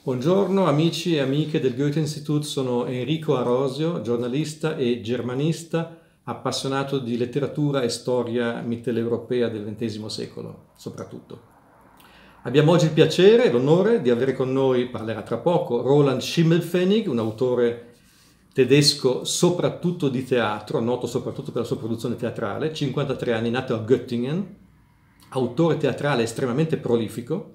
Buongiorno amici e amiche del Goethe-Institut, sono Enrico Arosio, giornalista e germanista, appassionato di letteratura e storia mitteleuropea del XX secolo, soprattutto. Abbiamo oggi il piacere e l'onore di avere con noi, parlerà tra poco, Roland Schimmelpfennig, un autore tedesco soprattutto di teatro, noto soprattutto per la sua produzione teatrale, 53 anni, nato a Göttingen, autore teatrale estremamente prolifico,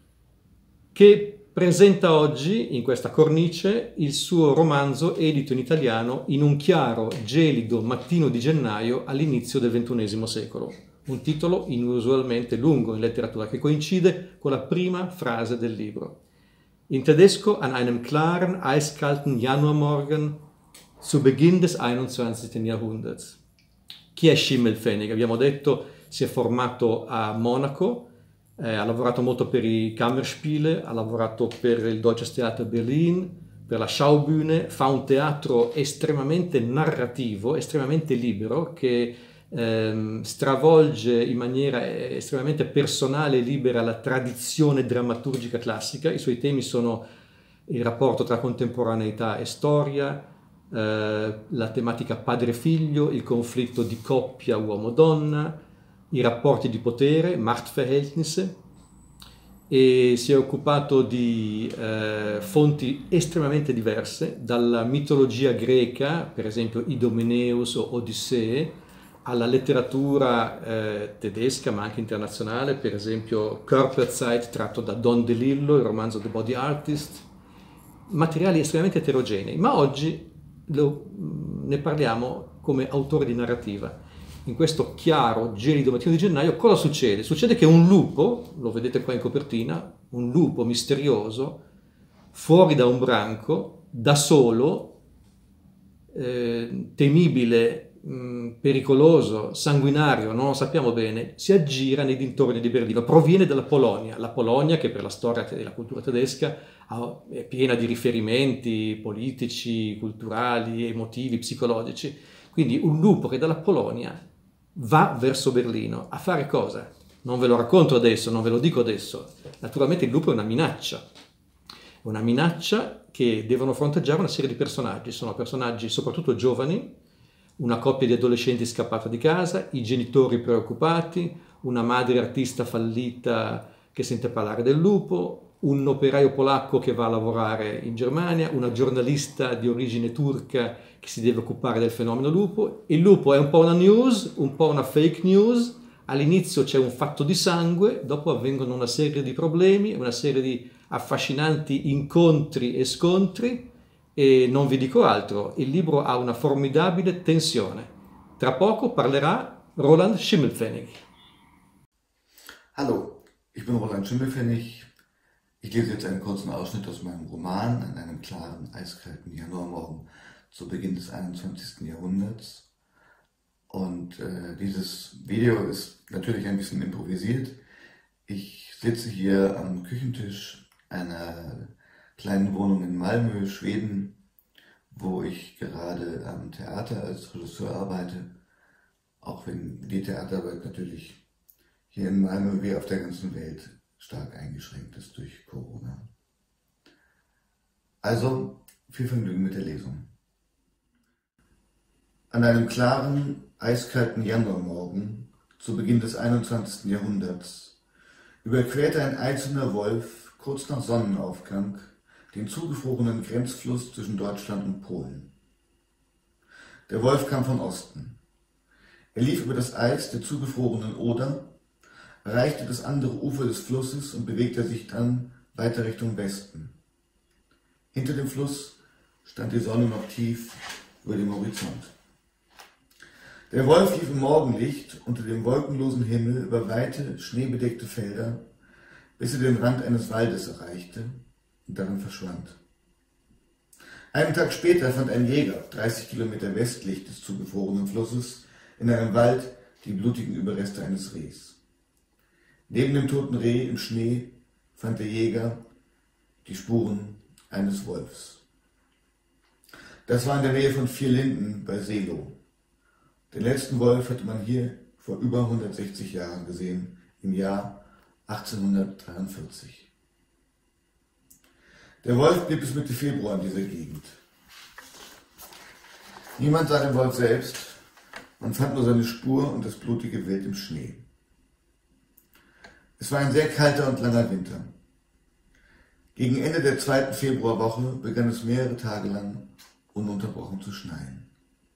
che presenta oggi in questa cornice il suo romanzo edito in italiano in un chiaro, gelido mattino di gennaio all'inizio del XXI secolo. Un titolo inusualmente lungo in letteratura che coincide con la prima frase del libro. In tedesco, an einem klaren, eiskalten Januarmorgen zu Beginn des 21. Jahrhunderts. Chi è Schimmelpfennig? Abbiamo detto, si è formato a Monaco, ha lavorato molto per i Kammerspiele, ha lavorato per il Deutsches Theater Berlin, per la Schaubühne, fa un teatro estremamente narrativo, estremamente libero, che stravolge in maniera estremamente personale e libera la tradizione drammaturgica classica. I suoi temi sono il rapporto tra contemporaneità e storia, la tematica padre-figlio, il conflitto di coppia uomo-donna, i rapporti di potere, Machtverhältnisse, e si è occupato di fonti estremamente diverse, dalla mitologia greca, per esempio Idomeneus o Odissee, alla letteratura tedesca ma anche internazionale, per esempio Körperzeit tratto da Don DeLillo, il romanzo The Body Artist, materiali estremamente eterogenei, ma oggi ne parliamo come autore di narrativa. In questo chiaro, gelido mattino di gennaio, cosa succede? Succede che un lupo, lo vedete qua in copertina, un lupo misterioso, fuori da un branco, da solo, temibile, pericoloso, sanguinario, non lo sappiamo bene, si aggira nei dintorni di Berlino, proviene dalla Polonia, la Polonia che per la storia e la cultura tedesca è piena di riferimenti politici, culturali, emotivi, psicologici. Quindi un lupo che dalla Polonia va verso Berlino a fare cosa? Non ve lo racconto adesso, non ve lo dico adesso. Naturalmente il lupo è una minaccia che devono fronteggiare una serie di personaggi. Sono personaggi soprattutto giovani, una coppia di adolescenti scappata di casa, i genitori preoccupati, una madre artista fallita che sente parlare del lupo, un operaio polacco che va a lavorare in Germania, una giornalista di origine turca che si deve occupare del fenomeno lupo. Il lupo è un po' una news, un po' una fake news. All'inizio c'è un fatto di sangue, dopo avvengono una serie di problemi, una serie di affascinanti incontri e scontri, e non vi dico altro, il libro ha una formidabile tensione. Tra poco parlerà Roland Schimmelpfennig. Hallo, ich bin Roland Schimmelpfennig. Ich lese jetzt einen kurzen Ausschnitt aus meinem Roman an einem klaren, eiskalten Januarmorgen zu Beginn des 21. Jahrhunderts. Und dieses Video ist natürlich ein bisschen improvisiert. Ich sitze hier am Küchentisch einer kleinen Wohnung in Malmö, Schweden, wo ich gerade am Theater als Regisseur arbeite, auch wenn die Theaterarbeit natürlich hier in Malmö wie auf der ganzen Welt stark eingeschränkt ist durch Corona. Also, viel Vergnügen mit der Lesung. An einem klaren, eiskalten Januarmorgen zu Beginn des 21. Jahrhunderts überquerte ein einzelner Wolf kurz nach Sonnenaufgang den zugefrorenen Grenzfluss zwischen Deutschland und Polen. Der Wolf kam von Osten. Er lief über das Eis der zugefrorenen Oder, erreichte das andere Ufer des Flusses und bewegte sich dann weiter Richtung Westen. Hinter dem Fluss stand die Sonne noch tief über dem Horizont. Der Wolf lief im Morgenlicht unter dem wolkenlosen Himmel über weite, schneebedeckte Felder, bis er den Rand eines Waldes erreichte und darin verschwand. Einen Tag später fand ein Jäger, 30 Kilometer westlich des zugefrorenen Flusses, in einem Wald die blutigen Überreste eines Rehs. Neben dem toten Reh im Schnee fand der Jäger die Spuren eines Wolfs. Das war in der Nähe von Vierlinden bei Seelow. Den letzten Wolf hatte man hier vor über 160 Jahren gesehen, im Jahr 1843. Der Wolf blieb bis Mitte Februar in dieser Gegend. Niemand sah den Wolf selbst, man fand nur seine Spur und das blutige Wild im Schnee. Es war ein sehr kalter und langer Winter. Gegen Ende der 2. Februarwoche begann es mehrere Tage lang ununterbrochen zu schneien.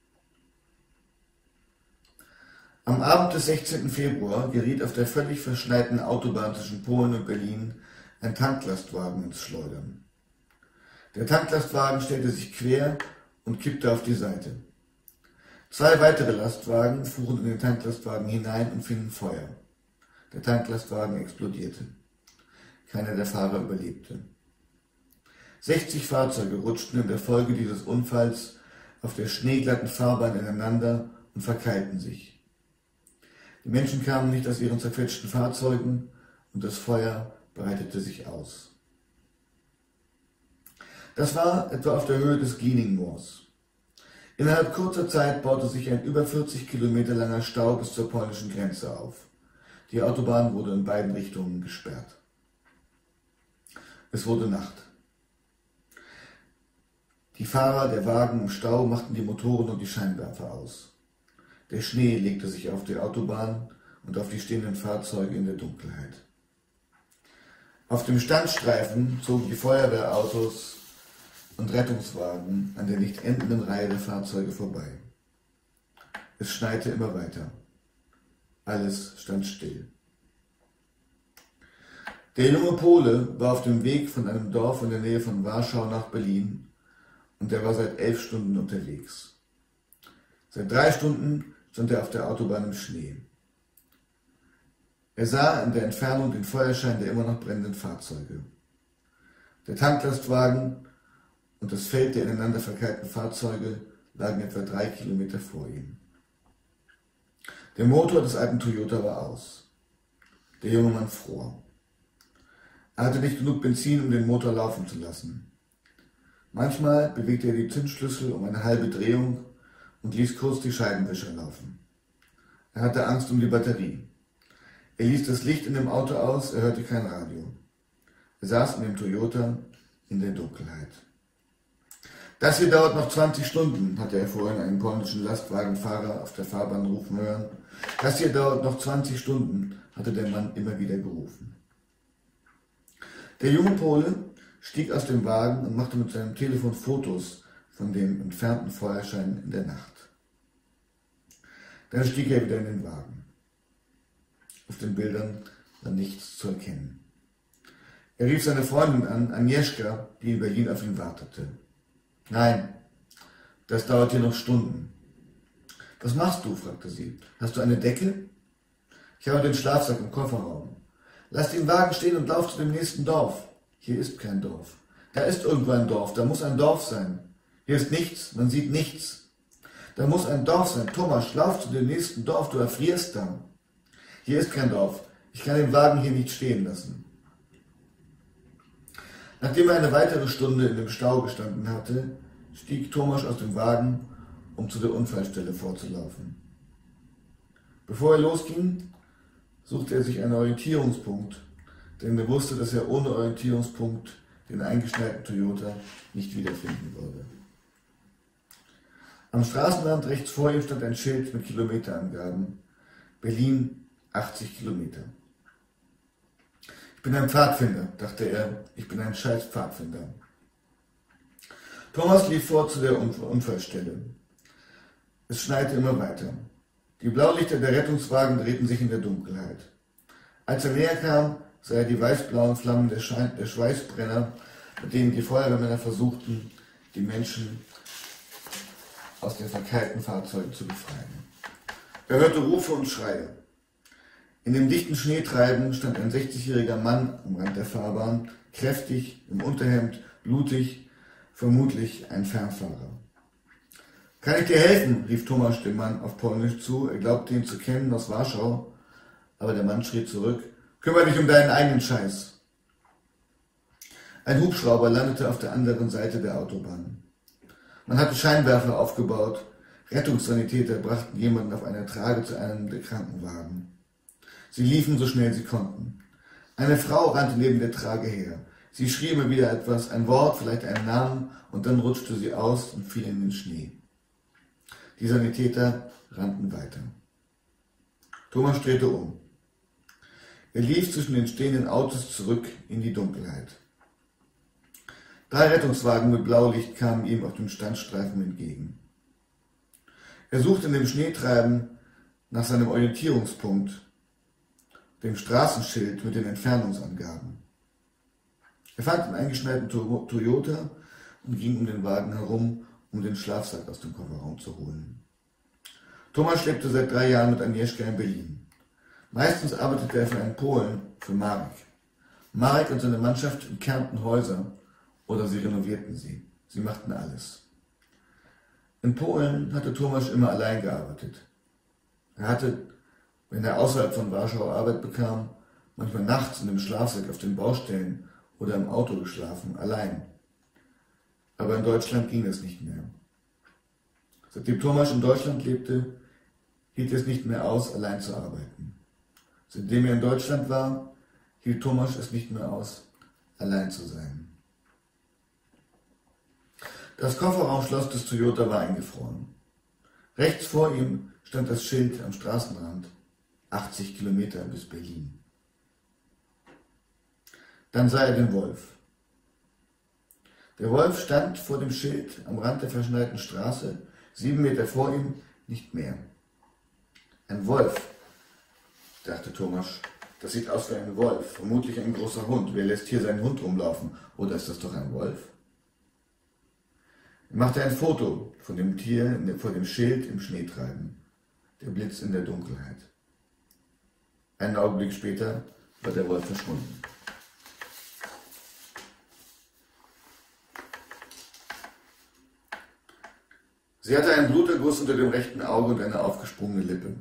Am Abend des 16. Februar geriet auf der völlig verschneiten Autobahn zwischen Polen und Berlin ein Tanklastwagen ins Schleudern. Der Tanklastwagen stellte sich quer und kippte auf die Seite. 2 weitere Lastwagen fuhren in den Tanklastwagen hinein und fingen Feuer. Der Tanklastwagen explodierte. Keiner der Fahrer überlebte. 60 Fahrzeuge rutschten in der Folge dieses Unfalls auf der schneeglatten Fahrbahn ineinander und verkeilten sich. Die Menschen kamen nicht aus ihren zerquetschten Fahrzeugen und das Feuer breitete sich aus. Das war etwa auf der Höhe des Glieningmoors. Innerhalb kurzer Zeit baute sich ein über 40 Kilometer langer Stau bis zur polnischen Grenze auf. Die Autobahn wurde in beiden Richtungen gesperrt. Es wurde Nacht. Die Fahrer der Wagen im Stau machten die Motoren und die Scheinwerfer aus. Der Schnee legte sich auf die Autobahn und auf die stehenden Fahrzeuge in der Dunkelheit. Auf dem Standstreifen zogen die Feuerwehrautos und Rettungswagen an der nicht endenden Reihe der Fahrzeuge vorbei. Es schneite immer weiter. Alles stand still. Der junge Pole war auf dem Weg von einem Dorf in der Nähe von Warschau nach Berlin und er war seit 11 Stunden unterwegs. Seit 3 Stunden stand er auf der Autobahn im Schnee. Er sah in der Entfernung den Feuerschein der immer noch brennenden Fahrzeuge. Der Tanklastwagen und das Feld der ineinander verkeilten Fahrzeuge lagen etwa 3 Kilometer vor ihm. Der Motor des alten Toyota war aus. Der junge Mann fror. Er hatte nicht genug Benzin, um den Motor laufen zu lassen. Manchmal bewegte er die Zündschlüssel um eine halbe Drehung und ließ kurz die Scheibenwischer laufen. Er hatte Angst um die Batterie. Er ließ das Licht in dem Auto aus, er hörte kein Radio. Er saß in dem Toyota in der Dunkelheit. Das hier dauert noch 20 Stunden, hatte er vorhin einen polnischen Lastwagenfahrer auf der Fahrbahn rufen hören. Das hier dauert noch 20 Stunden, hatte der Mann immer wieder gerufen. Der junge Pole stieg aus dem Wagen und machte mit seinem Telefon Fotos von dem entfernten Feuerschein in der Nacht. Dann stieg er wieder in den Wagen. Auf den Bildern war nichts zu erkennen. Er rief seine Freundin an, Agnieszka, die in Berlin auf ihn wartete. Nein, das dauert hier noch Stunden. Was machst du? Fragte sie. Hast du eine Decke? Ich habe den Schlafsack im Kofferraum. Lass den Wagen stehen und lauf zu dem nächsten Dorf. Hier ist kein Dorf. Da ist irgendwo ein Dorf, da muss ein Dorf sein. Hier ist nichts, man sieht nichts. Da muss ein Dorf sein. Thomas, lauf zu dem nächsten Dorf, du erfrierst da. Hier ist kein Dorf. Ich kann den Wagen hier nicht stehen lassen. Nachdem er eine weitere Stunde in dem Stau gestanden hatte, stieg Thomas aus dem Wagen, um zu der Unfallstelle vorzulaufen. Bevor er losging, suchte er sich einen Orientierungspunkt, denn er wusste, dass er ohne Orientierungspunkt den eingeschneiten Toyota nicht wiederfinden würde. Am Straßenrand rechts vor ihm stand ein Schild mit Kilometerangaben. Berlin 80 Kilometer. Ich bin ein Pfadfinder, dachte er, ich bin ein scheiß Pfadfinder. Thomas lief vor zu der Unfallstelle. Es schneite immer weiter. Die Blaulichter der Rettungswagen drehten sich in der Dunkelheit. Als er näher kam, sah er die weiß-blauen Flammen der Schweißbrenner, mit denen die Feuerwehrmänner versuchten, die Menschen aus den verkeilten Fahrzeugen zu befreien. Er hörte Rufe und Schreie. In dem dichten Schneetreiben stand ein 60-jähriger Mann am Rand der Fahrbahn, kräftig, im Unterhemd, blutig, vermutlich ein Fernfahrer. »Kann ich dir helfen?« rief Thomas dem Mann auf Polnisch zu. Er glaubte ihn zu kennen aus Warschau, aber der Mann schrie zurück: »Kümmere dich um deinen eigenen Scheiß!« Ein Hubschrauber landete auf der anderen Seite der Autobahn. Man hatte Scheinwerfer aufgebaut. Rettungssanitäter brachten jemanden auf einer Trage zu einem der Krankenwagen. Sie liefen so schnell sie konnten. Eine Frau rannte neben der Trage her. Sie schrie immer wieder etwas, ein Wort, vielleicht einen Namen, und dann rutschte sie aus und fiel in den Schnee. Die Sanitäter rannten weiter. Thomas drehte um. Er lief zwischen den stehenden Autos zurück in die Dunkelheit. 3 Rettungswagen mit Blaulicht kamen ihm auf dem Standstreifen entgegen. Er suchte in dem Schneetreiben nach seinem Orientierungspunkt, dem Straßenschild mit den Entfernungsangaben. Er fand einen eingeschneiten Toyota und ging um den Wagen herum, um den Schlafsack aus dem Kofferraum zu holen. Thomas lebte seit 3 Jahren mit Agnieszka in Berlin. Meistens arbeitete er für einen Polen, für Marek. Marek und seine Mannschaft entkernten Häuser oder sie renovierten sie. Sie machten alles. In Polen hatte Thomas immer allein gearbeitet. Er hatte, wenn er außerhalb von Warschau Arbeit bekam, manchmal nachts in dem Schlafsack auf den Baustellen oder im Auto geschlafen, allein. Aber in Deutschland ging das nicht mehr. Seitdem Thomas in Deutschland lebte, hielt er es nicht mehr aus, allein zu arbeiten. Seitdem er in Deutschland war, hielt Thomas es nicht mehr aus, allein zu sein. Das Kofferraumschloss des Toyota war eingefroren. Rechts vor ihm stand das Schild am Straßenrand, 80 Kilometer bis Berlin. Dann sah er den Wolf. Der Wolf stand vor dem Schild am Rand der verschneiten Straße, 7 Meter vor ihm, nicht mehr. Ein Wolf, dachte Thomas, das sieht aus wie ein Wolf, vermutlich ein großer Hund. Wer lässt hier seinen Hund rumlaufen? Oder ist das doch ein Wolf? Er machte ein Foto von dem Tier vor dem Schild im Schneetreiben. Der Blitz in der Dunkelheit. Einen Augenblick später war der Wolf verschwunden. Sie hatte einen Bluterguss unter dem rechten Auge und eine aufgesprungene Lippe.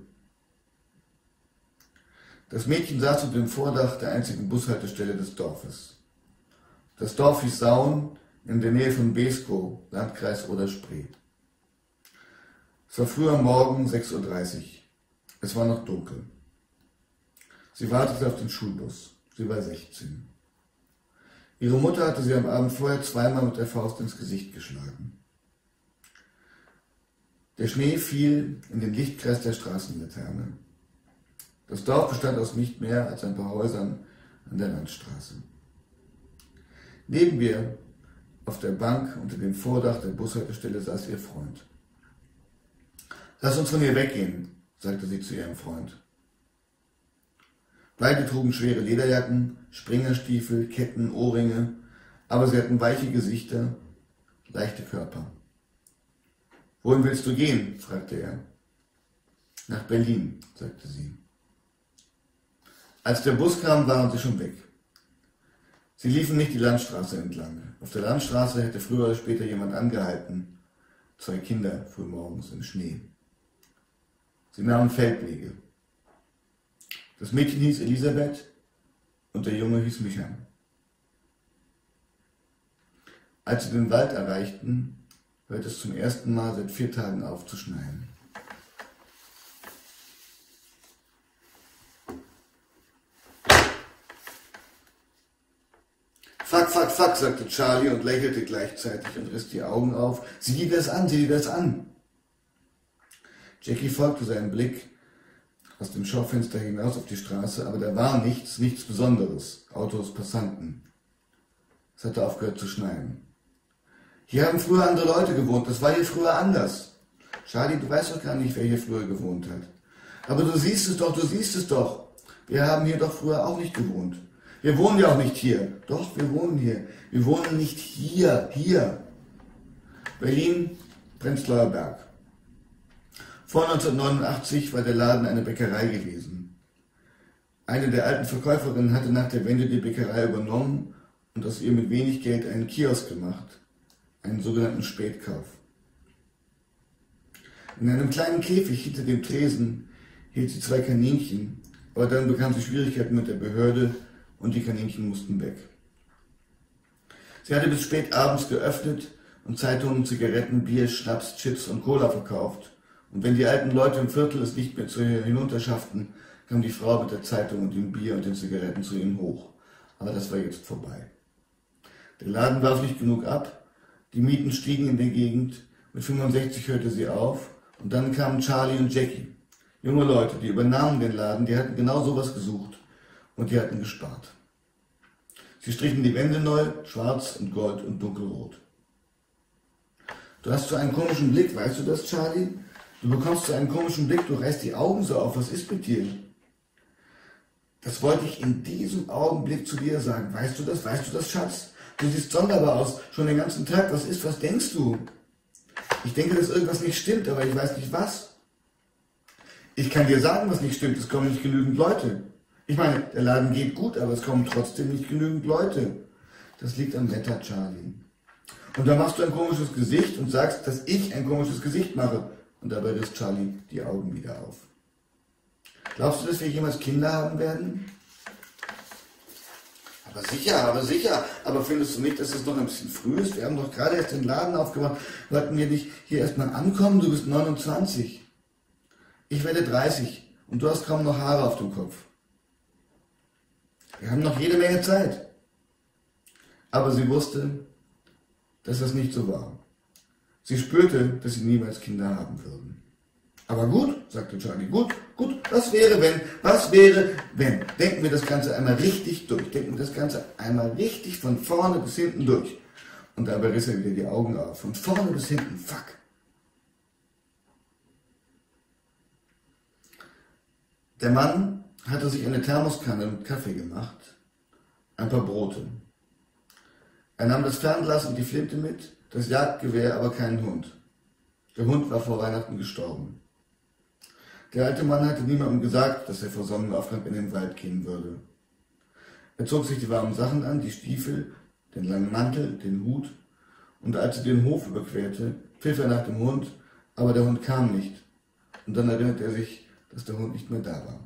Das Mädchen saß unter dem Vordach der einzigen Bushaltestelle des Dorfes. Das Dorf hieß Sauen, in der Nähe von Beeskow, Landkreis Oder-Spree. Es war früh am Morgen, 6:30 Uhr. Es war noch dunkel. Sie wartete auf den Schulbus. Sie war 16. Ihre Mutter hatte sie am Abend vorher zweimal mit der Faust ins Gesicht geschlagen. Der Schnee fiel in den Lichtkreis der Straßenlaterne. Das Dorf bestand aus nicht mehr als ein paar Häusern an der Landstraße. Neben ihr, auf der Bank unter dem Vordach der Bushaltestelle, saß ihr Freund. »Lass uns von hier weggehen«, sagte sie zu ihrem Freund. Beide trugen schwere Lederjacken, Springerstiefel, Ketten, Ohrringe, aber sie hatten weiche Gesichter, leichte Körper. »Wohin willst du gehen?« fragte er. »Nach Berlin«, sagte sie. Als der Bus kam, waren sie schon weg. Sie liefen nicht die Landstraße entlang. Auf der Landstraße hätte früher oder später jemand angehalten. 2 Kinder frühmorgens im Schnee. Sie nahmen Feldwege. Das Mädchen hieß Elisabeth und der Junge hieß Micha. Als sie den Wald erreichten, hörte es zum ersten Mal seit 4 Tagen auf zu schneien. »Fuck, fuck, fuck«, sagte Charlie und lächelte gleichzeitig und riss die Augen auf. »Sieh dir das an, sieh dir das an!« Jackie folgte seinem Blick aus dem Schaufenster hinaus auf die Straße, aber da war nichts Besonderes. Autos, Passanten. Es hatte aufgehört zu schneien. »Hier haben früher andere Leute gewohnt, das war hier früher anders.« »Charlie, du weißt doch gar nicht, wer hier früher gewohnt hat.« »Aber du siehst es doch. Wir haben hier doch früher auch nicht gewohnt. Wir wohnen ja auch nicht hier.« »Doch, wir wohnen hier. Wir wohnen nicht hier. Berlin, Prenzlauer Berg. Vor 1989 war der Laden eine Bäckerei gewesen. Eine der alten Verkäuferinnen hatte nach der Wende die Bäckerei übernommen und aus ihr mit wenig Geld einen Kiosk gemacht, einen sogenannten Spätkauf. In einem kleinen Käfig hinter dem Tresen hielt sie 2 Kaninchen, aber dann bekam sie Schwierigkeiten mit der Behörde und die Kaninchen mussten weg. Sie hatte bis spät abends geöffnet und Zeitungen, Zigaretten, Bier, Schnaps, Chips und Cola verkauft. Und wenn die alten Leute im Viertel es nicht mehr zu ihr hinunterschafften, kam die Frau mit der Zeitung und dem Bier und den Zigaretten zu ihnen hoch. Aber das war jetzt vorbei. Der Laden warf nicht genug ab, die Mieten stiegen in der Gegend, mit 65 hörte sie auf und dann kamen Charlie und Jackie. Junge Leute, die übernahmen den Laden, die hatten genau sowas gesucht und die hatten gespart. Sie strichen die Wände neu, schwarz und gold und dunkelrot. Du hast so einen komischen Blick, weißt du das, Charlie? Du bekommst so einen komischen Blick, du reißt die Augen so auf, was ist mit dir? Das wollte ich in diesem Augenblick zu dir sagen. Weißt du das, Schatz? Du siehst sonderbar aus, schon den ganzen Tag. Was ist, was denkst du? Ich denke, dass irgendwas nicht stimmt, aber ich weiß nicht was. Ich kann dir sagen, was nicht stimmt, es kommen nicht genügend Leute. Ich meine, der Laden geht gut, aber es kommen trotzdem nicht genügend Leute. Das liegt am Wetter, Charlie. Und da machst du ein komisches Gesicht und sagst, dass ich ein komisches Gesicht mache. Und dabei riss Charlie die Augen wieder auf. Glaubst du, dass wir jemals Kinder haben werden? Aber sicher. Aber findest du nicht, dass es noch ein bisschen früh ist? Wir haben doch gerade erst den Laden aufgemacht. Wollten wir nicht hier erstmal ankommen? Du bist 29. Ich werde 30 und du hast kaum noch Haare auf dem Kopf. Wir haben noch jede Menge Zeit. Aber sie wusste, dass das nicht so war. Sie spürte, dass sie niemals Kinder haben würden. Aber gut, sagte Charlie, gut, was wäre, wenn? Denken wir das Ganze einmal richtig durch. Denken wir das Ganze einmal richtig von vorne bis hinten durch. Und dabei riss er wieder die Augen auf. Von vorne bis hinten, fuck. Der Mann hatte sich eine Thermoskanne mit Kaffee gemacht, ein paar Brote. Er nahm das Fernglas und die Flinte mit, das Jagdgewehr, aber keinen Hund. Der Hund war vor Weihnachten gestorben. Der alte Mann hatte niemandem gesagt, dass er vor Sonnenaufgang in den Wald gehen würde. Er zog sich die warmen Sachen an, die Stiefel, den langen Mantel, den Hut, und als er den Hof überquerte, pfiff er nach dem Hund, aber der Hund kam nicht. Und dann erinnerte er sich, dass der Hund nicht mehr da war.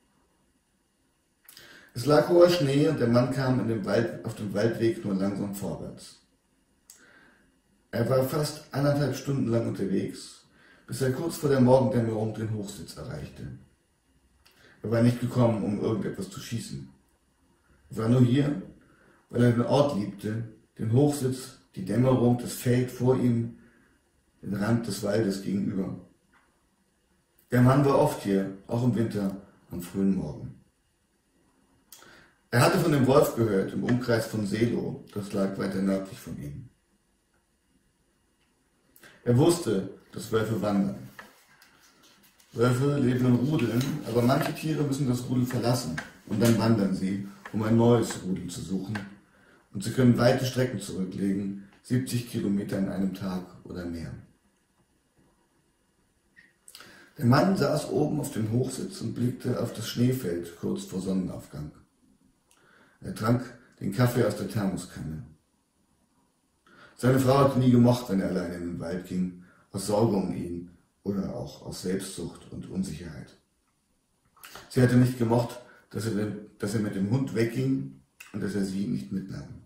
Es lag hoher Schnee und der Mann kam auf dem Waldweg nur langsam vorwärts. Er war fast 1,5 Stunden lang unterwegs, bis er kurz vor der Morgendämmerung den Hochsitz erreichte. Er war nicht gekommen, um irgendetwas zu schießen. Er war nur hier, weil er den Ort liebte, den Hochsitz, die Dämmerung, das Feld vor ihm, den Rand des Waldes gegenüber. Der Mann war oft hier, auch im Winter, am frühen Morgen. Er hatte von dem Wolf gehört, im Umkreis von Seelow, das lag weiter nördlich von ihm. Er wusste, dass Wölfe wandern. Wölfe leben in Rudeln, aber manche Tiere müssen das Rudel verlassen und dann wandern sie, um ein neues Rudel zu suchen. Und sie können weite Strecken zurücklegen, 70 Kilometer in einem Tag oder mehr. Der Mann saß oben auf dem Hochsitz und blickte auf das Schneefeld kurz vor Sonnenaufgang. Er trank den Kaffee aus der Thermoskanne. Seine Frau hatte nie gemocht, wenn er allein in den Wald ging, aus Sorge um ihn oder auch aus Selbstsucht und Unsicherheit. Sie hatte nicht gemocht, dass er mit dem Hund wegging und dass er sie nicht mitnahm.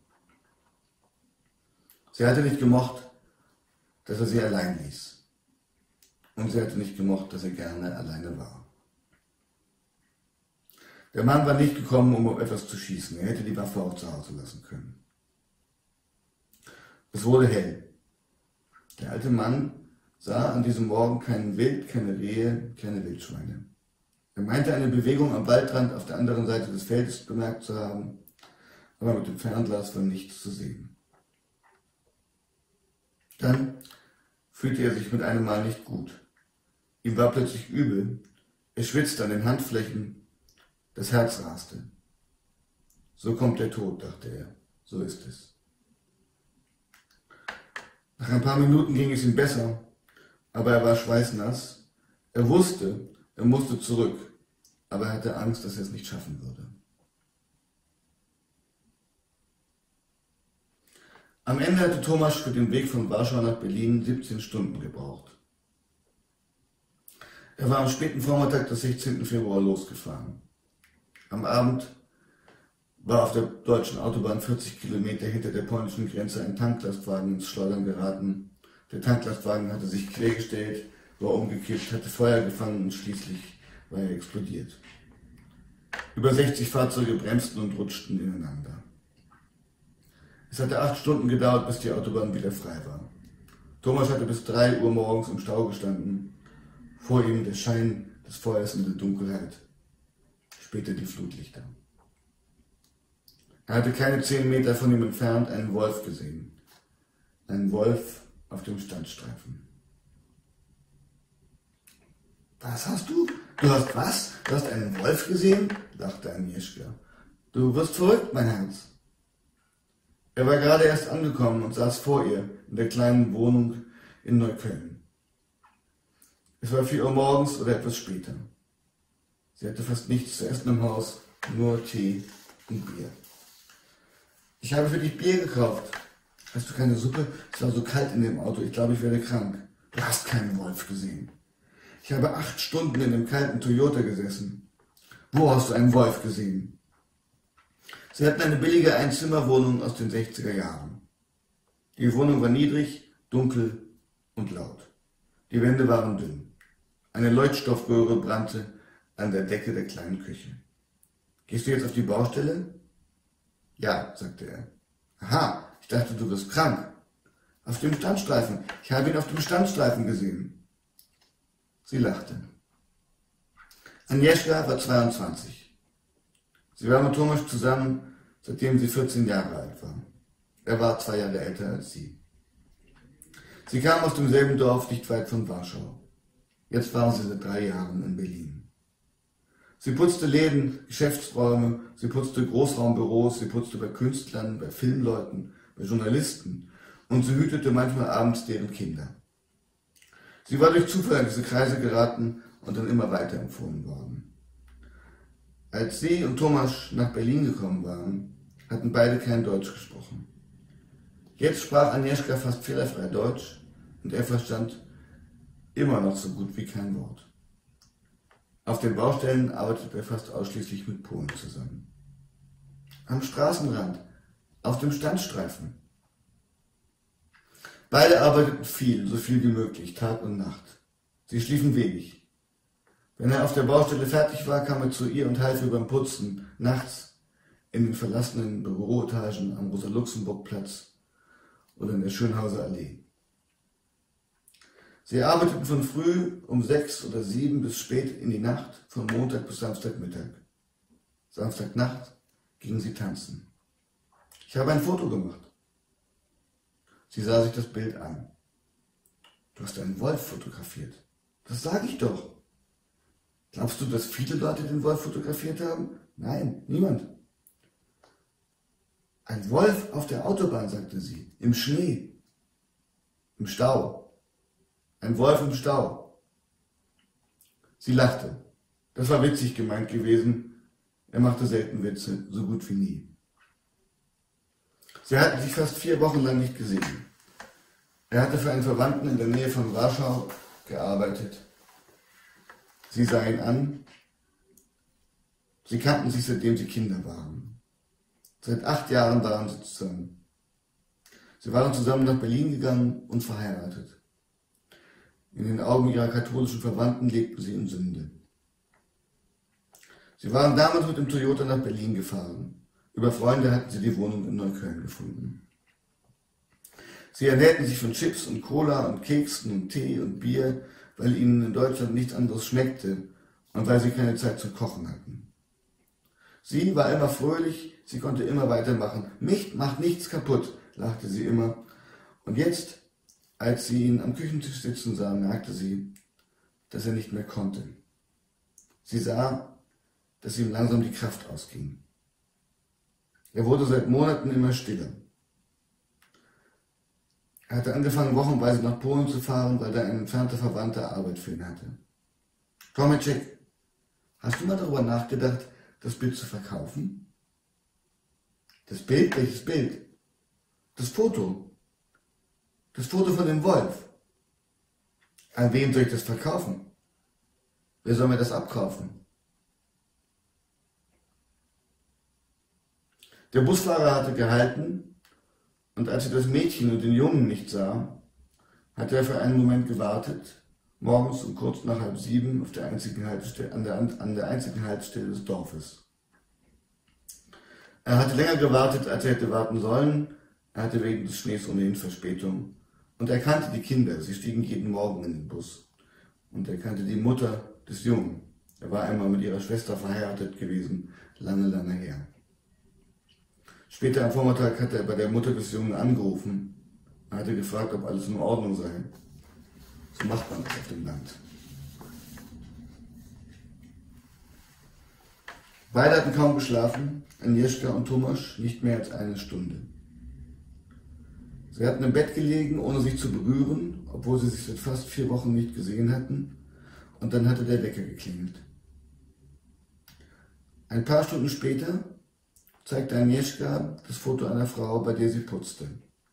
Sie hatte nicht gemocht, dass er sie allein ließ. Und sie hatte nicht gemocht, dass er gerne alleine war. Der Mann war nicht gekommen, um etwas zu schießen. Er hätte die Waffe auch zu Hause lassen können. Es wurde hell. Der alte Mann sah an diesem Morgen kein Wild, keine Rehe, keine Wildschweine. Er meinte, eine Bewegung am Waldrand auf der anderen Seite des Feldes bemerkt zu haben, aber mit dem Fernglas war nichts zu sehen. Dann fühlte er sich mit einem Mal nicht gut. Ihm war plötzlich übel. Er schwitzte an den Handflächen. Das Herz raste. So kommt der Tod, dachte er. So ist es. Nach ein paar Minuten ging es ihm besser, aber er war schweißnass. Er wusste, er musste zurück, aber er hatte Angst, dass er es nicht schaffen würde. Am Ende hatte Tomasz für den Weg von Warschau nach Berlin 17 Stunden gebraucht. Er war am späten Vormittag des 16. Februar losgefahren. Am Abend war auf der deutschen Autobahn 40 Kilometer hinter der polnischen Grenze ein Tanklastwagen ins Schleudern geraten. Der Tanklastwagen hatte sich quergestellt, war umgekippt, hatte Feuer gefangen und schließlich war er explodiert. Über 60 Fahrzeuge bremsten und rutschten ineinander. Es hatte 8 Stunden gedauert, bis die Autobahn wieder frei war. Thomas hatte bis 3 Uhr morgens im Stau gestanden. Vor ihm der Schein des Feuers in der Dunkelheit. Später die Flutlichter. Er hatte keine 10 Meter von ihm entfernt einen Wolf gesehen. Einen Wolf auf dem Standstreifen. Was hast du? Du hast was? Du hast einen Wolf gesehen? Lachte Agnieszka. Du wirst verrückt, mein Herz. Er war gerade erst angekommen und saß vor ihr in der kleinen Wohnung in Neukölln. Es war 4 Uhr morgens oder etwas später. Sie hatte fast nichts zu essen im Haus, nur Tee und Bier. Ich habe für dich Bier gekauft. Hast du keine Suppe? Es war so kalt in dem Auto, ich glaube, ich werde krank. Du hast keinen Wolf gesehen. Ich habe 8 Stunden in dem kalten Toyota gesessen. Wo hast du einen Wolf gesehen? Sie hatten eine billige Einzimmerwohnung aus den 60er Jahren. Die Wohnung war niedrig, dunkel und laut. Die Wände waren dünn. Eine Leuchtstoffröhre brannte an der Decke der kleinen Küche. Gehst du jetzt auf die Baustelle? Ja, sagte er. Aha, ich dachte, du wirst krank. Auf dem Standstreifen. Ich habe ihn auf dem Standstreifen gesehen. Sie lachte. Agnieszka war 22. Sie war mit Thomas zusammen, seitdem sie 14 Jahre alt war. Er war 2 Jahre älter als sie. Sie kam aus demselben Dorf nicht weit von Warschau. Jetzt waren sie seit 3 Jahren in Berlin. Sie putzte Läden, Geschäftsräume, sie putzte Großraumbüros, sie putzte bei Künstlern, bei Filmleuten, bei Journalisten und sie hütete manchmal abends deren Kinder. Sie war durch Zufall in diese Kreise geraten und dann immer weiterempfohlen worden. Als sie und Thomas nach Berlin gekommen waren, hatten beide kein Deutsch gesprochen. Jetzt sprach Agnieszka fast fehlerfrei Deutsch und er verstand immer noch so gut wie kein Wort. Auf den Baustellen arbeitete er fast ausschließlich mit Polen zusammen. Am Straßenrand, auf dem Standstreifen. Beide arbeiteten viel, so viel wie möglich, Tag und Nacht. Sie schliefen wenig. Wenn er auf der Baustelle fertig war, kam er zu ihr und half ihr beim Putzen, nachts, in den verlassenen Büroetagen am Rosa-Luxemburg-Platz oder in der Schönhauser Allee. Sie arbeiteten von früh um 6 oder 7 bis spät in die Nacht, von Montag bis Samstagmittag. Samstagnacht gingen sie tanzen. Ich habe ein Foto gemacht. Sie sah sich das Bild an. Du hast einen Wolf fotografiert. Das sage ich doch. Glaubst du, dass viele Leute den Wolf fotografiert haben? Nein, niemand. Ein Wolf auf der Autobahn, sagte sie, im Schnee, im Stau. Ein Wolf im Stau. Sie lachte. Das war witzig gemeint gewesen. Er machte selten Witze, so gut wie nie. Sie hatten sich fast 4 Wochen lang nicht gesehen. Er hatte für einen Verwandten in der Nähe von Warschau gearbeitet. Sie sah ihn an. Sie kannten sich, seitdem sie Kinder waren. Seit 8 Jahren waren sie zusammen. Sie waren zusammen nach Berlin gegangen und verheiratet. In den Augen ihrer katholischen Verwandten lebten sie in Sünde. Sie waren damals mit dem Toyota nach Berlin gefahren. Über Freunde hatten sie die Wohnung in Neukölln gefunden. Sie ernährten sich von Chips und Cola und Keksen und Tee und Bier, weil ihnen in Deutschland nichts anderes schmeckte und weil sie keine Zeit zum Kochen hatten. Sie war immer fröhlich, sie konnte immer weitermachen. Mich macht nichts kaputt, lachte sie immer. Und jetzt, als sie ihn am Küchentisch sitzen sah, merkte sie, dass er nicht mehr konnte. Sie sah, dass ihm langsam die Kraft ausging. Er wurde seit Monaten immer stiller. Er hatte angefangen, wochenweise nach Polen zu fahren, weil da ein entfernter Verwandter Arbeit für ihn hatte. Tomeczek, hast du mal darüber nachgedacht, das Bild zu verkaufen? Das Bild? Welches Bild? Das Foto. Das Foto von dem Wolf. An wen soll ich das verkaufen? Wer soll mir das abkaufen? Der Busfahrer hatte gehalten und als er das Mädchen und den Jungen nicht sah, hatte er für einen Moment gewartet, morgens um kurz nach 6:30 auf der einzigen Haltestelle, an der einzigen Haltestelle des Dorfes. Er hatte länger gewartet, als er hätte warten sollen, Er hatte wegen des Schnees ohnehin Verspätung. Und er kannte die Kinder, sie stiegen jeden Morgen in den Bus. Und er kannte die Mutter des Jungen. Er war einmal mit ihrer Schwester verheiratet gewesen, lange, lange her. Später am Vormittag hat er bei der Mutter des Jungen angerufen. Er hatte gefragt, ob alles in Ordnung sei. So macht man das auf dem Land. Beide hatten kaum geschlafen, Agnieszka und Tomasz nicht mehr als eine Stunde. Sie hatten im Bett gelegen, ohne sich zu berühren, obwohl sie sich seit fast 4 Wochen nicht gesehen hatten, und dann hatte der Wecker geklingelt. Ein paar Stunden später zeigte Agnieszka das Foto einer Frau, bei der sie putzte.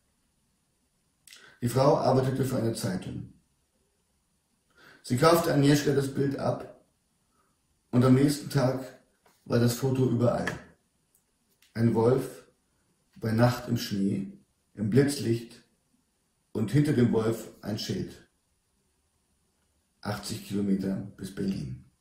Die Frau arbeitete für eine Zeitung. Sie kaufte Agnieszka das Bild ab und am nächsten Tag war das Foto überall. Ein Wolf bei Nacht im Schnee, im Blitzlicht und hinter dem Wolf ein Schild. 80 Kilometer bis Berlin.